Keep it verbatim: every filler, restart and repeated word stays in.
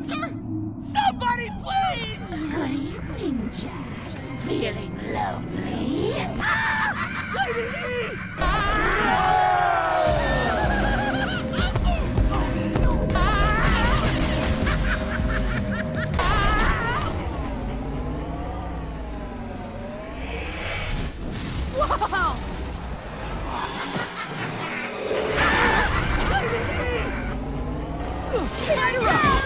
answer? Somebody, please! Good evening, Jack. Feeling lonely? Ah! Lady E! Whoa! Lady E! Kira!